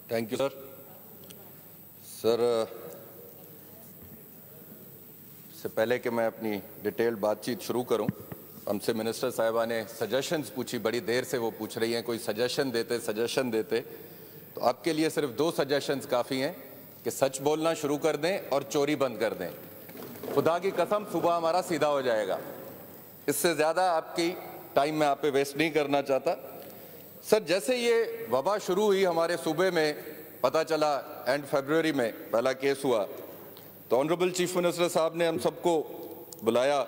Thank you sir. इससे पहले कि मैं अपनी डिटेल्ड बातचीत शुरू करूं, हमसे मिनिस्टर साहिबा ने सजेशंस पूछी, बड़ी देर से वो पूछ रही हैं कोई सजेशन देते। तो आपके लिए सिर्फ 2 सजेशंस काफ़ी हैं कि सच बोलना शुरू कर दें और चोरी बंद कर दें। खुदा की कसम सुबह हमारा सीधा हो जाएगा। इससे ज़्यादा आपकी टाइम मैं आप पे वेस्ट नहीं करना चाहता। सर, जैसे ये वबा शुरू हुई हमारे सूबे में, पता चला एंड फरवरी में पहला केस हुआ, तो ऑनरेबल चीफ मिनिस्टर साहब ने हम सबको बुलाया।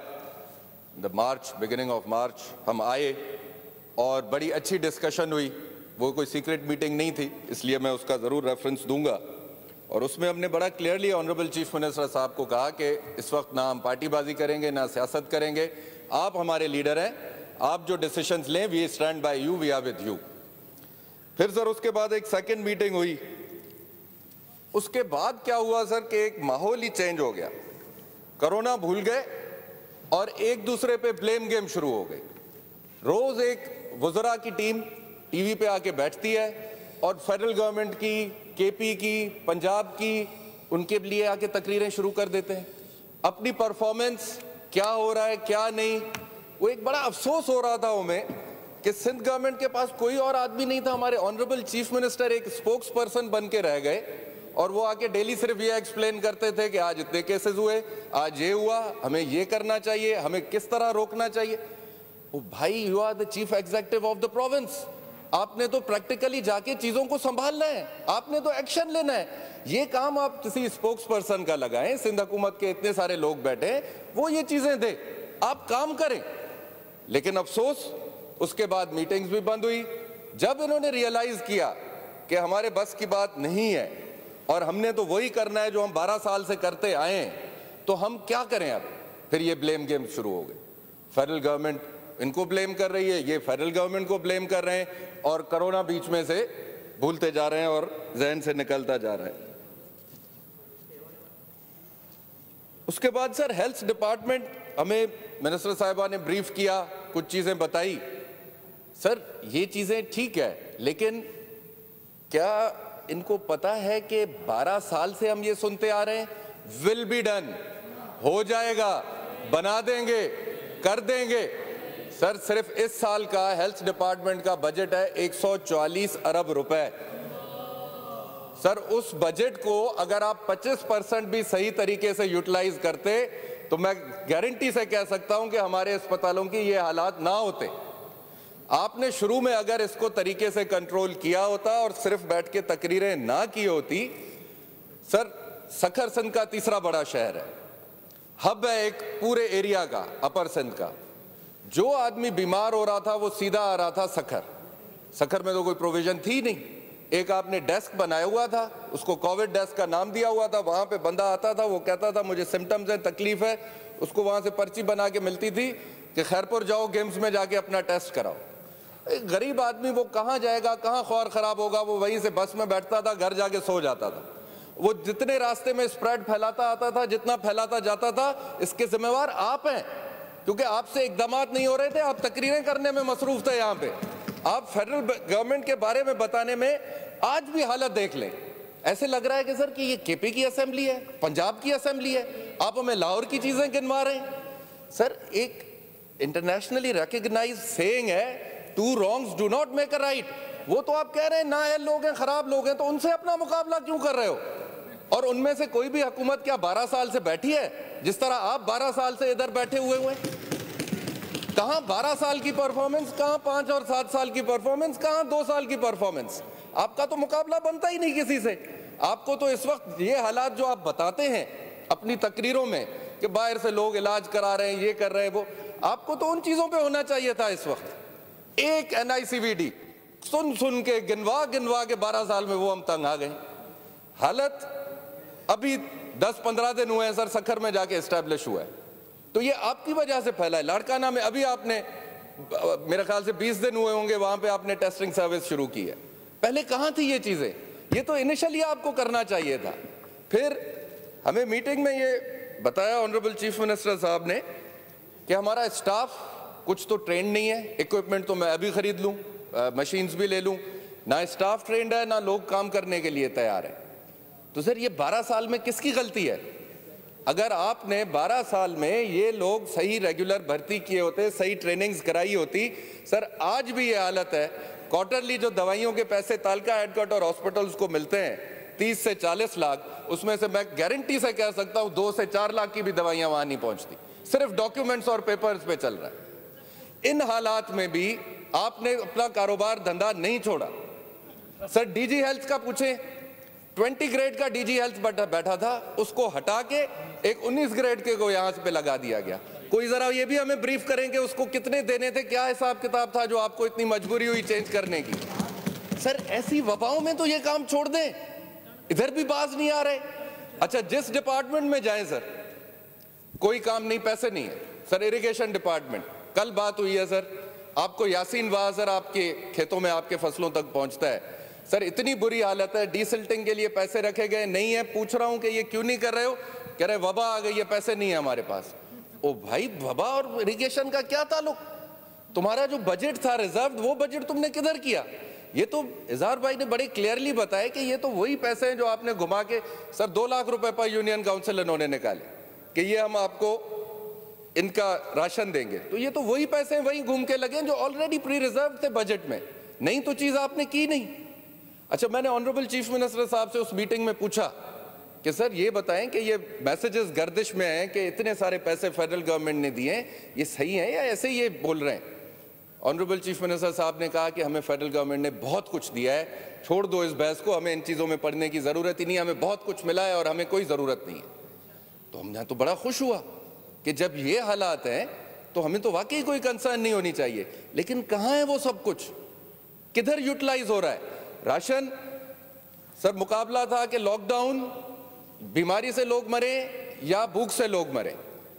बिगिनिंग ऑफ मार्च हम आए और बड़ी अच्छी डिस्कशन हुई। वो कोई सीक्रेट मीटिंग नहीं थी, इसलिए मैं उसका ज़रूर रेफरेंस दूंगा। और उसमें हमने बड़ा क्लियरली ऑनरेबल चीफ मिनिस्टर साहब को कहा कि इस वक्त ना हम पार्टीबाजी करेंगे ना सियासत करेंगे, आप हमारे लीडर हैं, आप जो डिसीशंस लें we stand by you, we are with you. फिर सर उसके बाद एक सेकंड मीटिंग हुई। उसके बाद क्या हुआ सर कि एक माहौल ही चेंज हो गया। कोरोना भूल गए और एक दूसरे पे ब्लेम गेम शुरू हो गई। रोज एक वज़रा की टीम टीवी पे आके बैठती है और फेडरल गवर्नमेंट की, केपी की, पंजाब की, उनके लिए आके तकरीरें शुरू कर देते हैं। अपनी परफॉर्मेंस क्या हो रहा है क्या नहीं, वो एक बड़ा अफसोस हो रहा था हमें कि सिंध गवर्नमेंट के पास कोई और आदमी नहीं था। हमारे ऑनरेबल चीफ मिनिस्टर एक स्पोक्स पर्सन बन के रह गए और वो आके डेली सिर्फ ये एक्सप्लेन करते थे कि आज इतने केसेस हुए, आज ये हुआ, हमें ये करना चाहिए, हमें किस तरह रोकना चाहिए। ओ भाई, you are the chief executive of the province, आपने तो प्रैक्टिकली जाके चीजों को संभालना है, आपने तो एक्शन लेना है। ये काम आप किसी स्पोक्स पर्सन का लगाएं, सिंध हुकूमत के इतने सारे लोग बैठे, वो ये चीजें दे, आप काम करें। लेकिन अफसोस उसके बाद मीटिंग्स भी बंद हुई। जब इन्होंने रियलाइज किया कि हमारे बस की बात नहीं है और हमने तो वही करना है जो हम 12 साल से करते आए हैं, तो हम क्या करें अब, फिर ये ब्लेम गेम शुरू हो गए। फेडरल गवर्नमेंट इनको ब्लेम कर रही है, ये फेडरल गवर्नमेंट को ब्लेम कर रहे हैं और कोरोना बीच में से भूलते जा रहे हैं और जहन से निकलता जा रहा है। उसके बाद सर हेल्थ डिपार्टमेंट, हमें मिनिस्टर साहिबा ने ब्रीफ किया, कुछ चीजें बताई। सर ये चीजें ठीक है, लेकिन क्या इनको पता है कि 12 साल से हम ये सुनते आ रहे हैं विल बी डन, हो जाएगा, बना देंगे, कर देंगे। सर सिर्फ इस साल का हेल्थ डिपार्टमेंट का बजट है 144 अरब रुपए। सर उस बजट को अगर आप 25% भी सही तरीके से यूटिलाइज करते तो मैं गारंटी से कह सकता हूं कि हमारे अस्पतालों की ये हालात ना होते। आपने शुरू में अगर इसको तरीके से कंट्रोल किया होता और सिर्फ बैठ के तकरीरें ना की होती। सर सखर सिंध का तीसरा बड़ा शहर है, हब है एक पूरे एरिया का, अपर सिंध का। जो आदमी बीमार हो रहा था वो सीधा आ रहा था सखर में तो कोई प्रोविजन थी नहीं। एक आपने डेस्क बनाया हुआ था, उसको कोविड डेस्क का नाम दिया हुआ था। वहां पे बंदा आता था, वो कहता था मुझे सिम्टम्स है, तकलीफ है, उसको वहां से पर्ची बना के मिलती थी कि खैरपुर जाओ, गेम्स में जाके अपना टेस्ट कराओ। एक गरीब आदमी वो कहाँ जाएगा, कहाँ ख्वार खराब होगा, वो वहीं से बस में बैठता था, घर जाके सो जाता था। वो जितने रास्ते में स्प्रेड फैलाता आता था, जितना फैलाता जाता था, इसके जिम्मेवार आप हैं, क्योंकि आपसे इकदामात नहीं हो रहे थे, आप तकरीरें करने में मसरूफ थे। यहाँ पे आप फेडरल गवर्नमेंट के बारे में बताने में, आज भी हालत देख लें, ऐसे लग रहा है कि सर कि ये केपी की असेंबली है, पंजाब की असेंबली है, आप हमें लाहौर की चीजें गिनवा रहे हैं। सर एक इंटरनेशनली रिकॉग्नाइज्ड सेइंग है, two wrongs do not make a right. वो तो आप कह रहे हैं नाअहल लोग हैं, खराब लोग हैं, तो उनसे अपना मुकाबला क्यों कर रहे हो? और उनमें से कोई भी हुकूमत क्या 12 साल से बैठी है जिस तरह आप 12 साल से इधर बैठे हुए हैं? कहां 12 साल की परफॉर्मेंस, कहां 5 और 7 साल की परफॉर्मेंस, कहां 2 साल की परफॉर्मेंस? आपका तो मुकाबला बनता ही नहीं किसी से। आपको तो इस वक्त ये हालात जो आप बताते हैं अपनी तकरीरों में कि बाहर से लोग इलाज करा रहे हैं, ये कर रहे हैं, वो, आपको तो उन चीजों पे होना चाहिए था इस वक्त। एक NICVD सुन के गिनवा के 12 साल में वो हम तंग आ गए। हालत अभी 10-15 दिन हुए हैं सर, सखर में जाके एस्टेब्लिश हुआ है, तो ये आपकी वजह से फैला है। लाड़काना में अभी आपने, मेरे ख्याल से 20 दिन हुए होंगे, वहां पे आपने टेस्टिंग सर्विस शुरू की है। पहले कहां थी ये चीजें? ये तो इनिशियली आपको करना चाहिए था। फिर हमें मीटिंग में ये बताया ऑनरेबल चीफ मिनिस्टर साहब ने कि हमारा स्टाफ कुछ तो ट्रेंड नहीं है, इक्विपमेंट तो मैं अभी खरीद लूं, मशीन्स भी ले लूं, ना स्टाफ ट्रेंड है, ना लोग काम करने के लिए तैयार है। तो सर ये 12 साल में किसकी गलती है? अगर आपने 12 साल में ये लोग सही रेगुलर भर्ती किए होते, सही ट्रेनिंग्स कराई होती, सर आज भी ये हालत है। क्वार्टरली जो दवाइयों के पैसे तालका हेडक्वार्टर हॉस्पिटल्स को मिलते हैं 30 से 40 लाख, उसमें से मैं गारंटी से कह सकता हूं 2 से 4 लाख की भी दवाइयां वहां नहीं पहुंचती, सिर्फ डॉक्यूमेंट्स और पेपर्स पे चल रहा है। इन हालात में भी आपने अपना कारोबार धंधा नहीं छोड़ा। सर डीजी हेल्थ का पूछें, 20 ग्रेड का डीजी हेल्थ बैठा था, उसको हटा के एक 19 ग्रेड के को यहां पे लगा दिया गया। कोई जरा ये भी हमें ब्रीफ करें कि उसको कितने देने थे, क्या हिसाब किताब था जो आपको इतनी मजबूरी हुई चेंज करने की? सर ऐसी वबाओं में तो ये काम छोड़ दें, इधर भी बाज नहीं आ रहे। अच्छा जिस डिपार्टमेंट में जाएं सर कोई काम नहीं, पैसे नहीं है। सर इरिगेशन डिपार्टमेंट, कल बात हुई है सर, आपको यासीन वाह सर आपके खेतों में आपके फसलों तक पहुंचता है। सर इतनी बुरी हालत है, डीसिल्टिंग के लिए पैसे रखे गए नहीं है। पूछ रहा हूं कि ये क्यों नहीं कर रहे हो? कह रहे वबा आ गई है, पैसे नहीं है हमारे पास। ओ भाई वबा और इरिगेशन का क्या ताल्लुक? तुम्हारा जो बजट था रिजर्व, वो बजट तुमने किधर किया? ये तो इजहार भाई ने बड़े क्लियरली बताया कि ये तो वही पैसे हैं जो आपने घुमा के, सर 2 लाख रुपए पर यूनियन काउंसिल इन्होंने निकाले कि ये हम आपको इनका राशन देंगे। तो ये तो वही पैसे हैं, वही घूम के लगे जो ऑलरेडी प्री रिजर्व थे बजट में। नहीं तो चीज आपने की नहीं। अच्छा मैंने ऑनरेबल चीफ मिनिस्टर साहब से उस मीटिंग में पूछा कि सर ये बताएं कि ये मैसेजेस गर्दिश में हैं कि इतने सारे पैसे फेडरल गवर्नमेंट ने दिए हैं, ये सही है या ऐसे ही ये बोल रहे हैं? ऑनरेबल चीफ मिनिस्टर साहब ने कहा कि हमें फेडरल गवर्नमेंट ने बहुत कुछ दिया है, छोड़ दो इस बहस को, हमें इन चीज़ों में पढ़ने की ज़रूरत ही नहीं, हमें बहुत कुछ मिला है और हमें कोई ज़रूरत नहीं है। तो हमने तो बड़ा खुश हुआ कि जब ये हालात हैं तो हमें तो वाकई कोई कंसर्न नहीं होनी चाहिए। लेकिन कहाँ है वो सब कुछ? किधर यूटिलाइज हो रहा है? राशन सर मुकाबला था कि लॉकडाउन, बीमारी से लोग मरे या भूख से लोग मरे।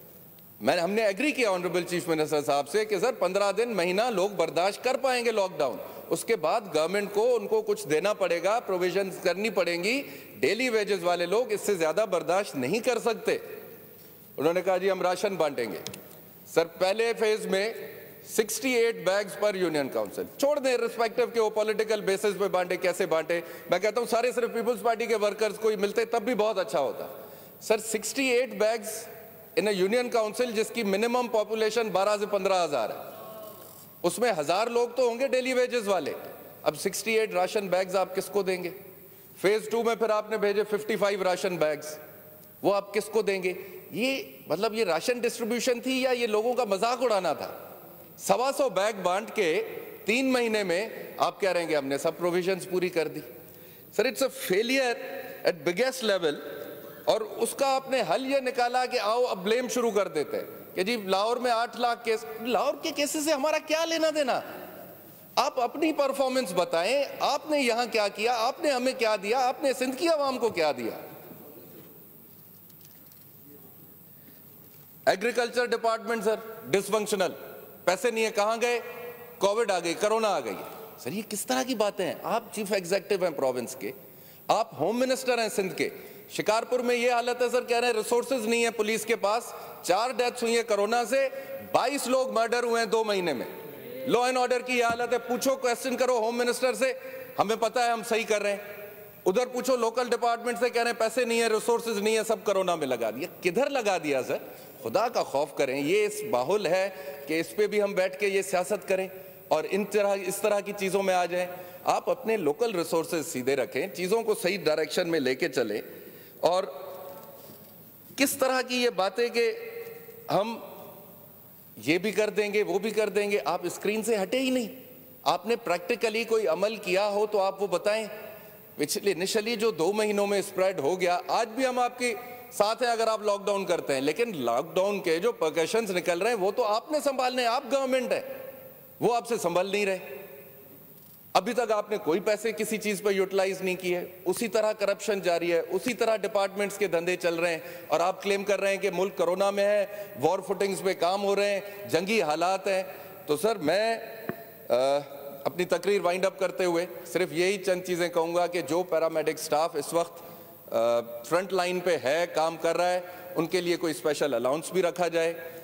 हमने एग्री किया ऑनरेबल चीफ मिनिस्टर साहब से कि सर 15 दिन महीना लोग बर्दाश्त कर पाएंगे लॉकडाउन, उसके बाद गवर्नमेंट को उनको कुछ देना पड़ेगा, प्रोविजन करनी पड़ेंगी। डेली वेजेस वाले लोग इससे ज्यादा बर्दाश्त नहीं कर सकते। उन्होंने कहा जी हम राशन बांटेंगे। सर पहले फेज में 68 बैग्स पर यूनियन काउंसिल, छोड़ दें रिस्पेक्टिव के वो पॉलिटिकल बेसिस पे बांटे कैसे बांटे। मैं कहता हूं सारे सिर्फ पीपल्स पार्टी के वर्कर्स को ही मिलते तब भी बहुत अच्छा होता। Sir 68 bags in a union council जिसकी मिनिमम पॉपुलेशन 12 से 15 हजार है, उसमें 1000 लोग तो होंगे डेली वेजेस वाले। अब 68 राशन बैग्स आप किसको देंगे? फेज 2 में फिर आपने भेजे 55 राशन बैग्स, वो आप किसको देंगे? ये मतलब ये राशन डिस्ट्रीब्यूशन थी या ये लोगों का मजाक उड़ाना था? 125 बैग बांट के 3 महीने में आप कह रहे हैं हमने सब प्रोविजंस पूरी कर दी। Sir it's a failure at biggest level. और उसका आपने हल ये निकाला कि आओ अब ब्लेम शुरू कर देते हैं कि जी लाहौर में 8 लाख केस। लाहौर के केसेस से हमारा क्या लेना देना? आप अपनी परफॉर्मेंस बताएं, आपने यहां क्या किया, आपने हमें क्या दिया, आपने सिंध की आवाम को क्या दिया? एग्रीकल्चर डिपार्टमेंट सर डिसफंक्शनल, पैसे नहीं है, कहां गए? कोविड आ गई, कोरोना आ गई। सर ये किस तरह की बातें हैं? आप चीफ एग्जीक्यूटिव हैं प्रोविंस के, आप होम मिनिस्टर हैं सिंध के। शिकारपुर में ये हालत है सर, कह रहे हैं रिसोर्सेज नहीं है पुलिस के पास, 4 डेथ्स हुई है कोरोना से, 22 लोग मर्डर हुए हैं 2 महीने में। लॉ एंड ऑर्डर की ये हालत है। पूछो, क्वेश्चन करो होम मिनिस्टर से, हमें पता है हम सही कर रहे हैं। उधर पूछो लोकल डिपार्टमेंट से, कह रहे हैं पैसे नहीं है, रिसोर्सेज नहीं है, सब कोरोना में लगा दिया। किधर लगा दिया सर? खुदा का खौफ करें। ये इस माहौल है कि इस पे भी हम बैठ के ये सियासत करें और इस तरह की चीजों में आ जाएं। आप अपने लोकल रिसोर्सेज सीधे रखें, चीजों को सही डायरेक्शन में लेके चलें। और किस तरह की ये बातें कि हम ये भी कर देंगे वो भी कर देंगे, आप स्क्रीन से हटे ही नहीं। आपने प्रैक्टिकली कोई अमल किया हो तो आप वो बताएं। पिछले इनिशियली जो 2 महीनों में स्प्रेड हो गया, आज भी हम आपके साथ हैं अगर आप लॉकडाउन करते हैं, लेकिन लॉकडाउन के जो परकशंस निकल रहे हैं वो तो आपने संभालने, आप गवर्नमेंट है, वो आपसे संभल नहीं रहे। अभी तक आपने कोई पैसे किसी चीज पर यूटिलाइज नहीं किए, उसी तरह करप्शन जारी है, उसी तरह डिपार्टमेंट्स के धंधे चल रहे हैं और आप क्लेम कर रहे हैं कि मुल्क कोरोना में है, वॉर फुटिंग्स पे काम हो रहे हैं, जंगी हालात हैं। तो सर मैं अपनी तकरीर वाइंड अप करते हुए सिर्फ यही चंद चीजें कहूंगा कि जो पैरामेडिक स्टाफ इस वक्त फ्रंट लाइन पे है, काम कर रहा है, उनके लिए कोई स्पेशल अलाउंस भी रखा जाए।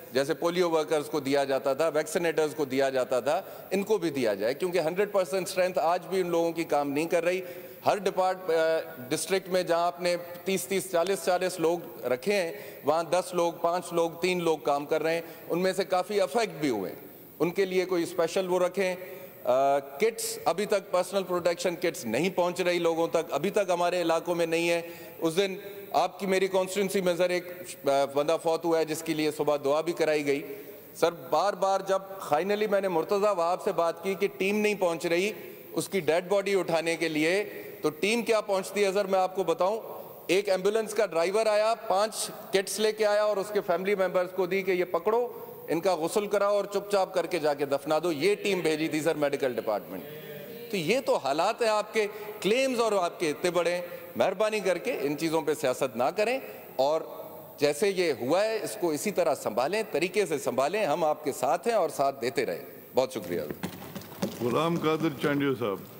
जैसे पोलियो वर्कर्स को दिया जाता था, वैक्सीनेटर्स को दिया जाता था, इनको भी दिया जाए, क्योंकि 100% स्ट्रेंथ आज भी उन लोगों की काम नहीं कर रही। हर डिस्ट्रिक्ट में जहां आपने 30-30, 40-40 लोग रखे हैं, वहां 10 लोग, 5 लोग, 3 लोग काम कर रहे हैं। उनमें से काफ़ी अफेक्ट भी हुए। उनके लिए कोई स्पेशल वो रखें। किट्स, अभी तक पर्सनल प्रोटेक्शन किट्स नहीं पहुंच रही लोगों तक, अभी तक हमारे इलाकों में नहीं है। उस दिन आपकी मेरी कॉन्स्टिट्यूंसी में सर एक बंदा फौत हुआ है, जिसके लिए सुबह दुआ भी कराई गई। सर बार बार जब फाइनली मैंने मुर्तज़ा वहाब से बात की कि टीम नहीं पहुंच रही उसकी डेड बॉडी उठाने के लिए, तो टीम क्या पहुंचती है सर, मैं आपको बताऊं। एक एम्बुलेंस का ड्राइवर आया, 5 किट्स लेके आया और उसके फैमिली मेंबर्स को दी कि ये पकड़ो, इनका गुस्ल कराओ और चुपचाप करके जाके दफना दो। ये टीम भेजी थी सर मेडिकल डिपार्टमेंट। तो ये तो हालात है आपके क्लेम्स और आपके इतने बड़े। मेहरबानी करके इन चीज़ों पे सियासत ना करें और जैसे ये हुआ है इसको इसी तरह संभालें, तरीके से संभालें। हम आपके साथ हैं और साथ देते रहें। बहुत शुक्रिया। गुलाम कादिर चांडियो साहब।